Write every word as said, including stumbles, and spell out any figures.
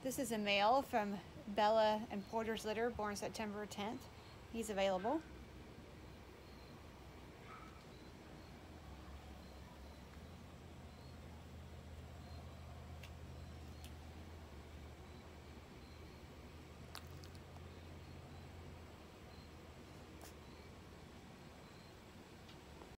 This is a male from Bella and Porter's litter, born September tenth. He's available.